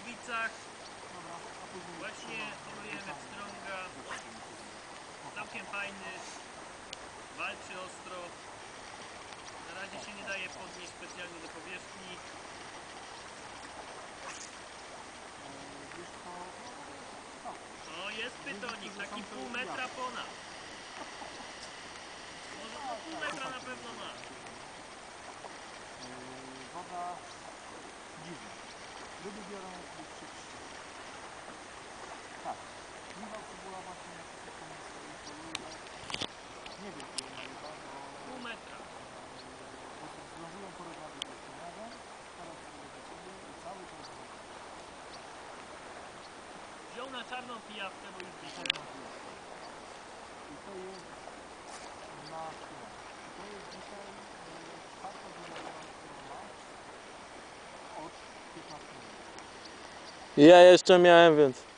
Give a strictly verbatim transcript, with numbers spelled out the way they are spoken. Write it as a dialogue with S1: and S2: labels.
S1: Katowicach. Właśnie polujemy pstrąga. Całkiem fajny. Walczy ostro. Na razie się nie daje podnieść specjalnie do powierzchni. O, jest pytonik, taki pół metra ponad. Może to pół metra na pewno ma.
S2: Woda dziwna. Ryby biorą przy trzy. Tak. Michał Cebula właśnie na przykład poluje. Nie wiem, ile ma ryba, bo...
S1: Pół metra.
S2: Bo zdążyłem porozmawiać z gospodarzem, teraz sobie do siebie i cały czas woda.
S1: Wziął na czarną pijawkę, bo już dzisiaj.
S2: I to jest na chwilę. To jest dzisiaj czwarta wyrażona strona od piętnastu minut.
S3: Ja jeszcze miałem, więc...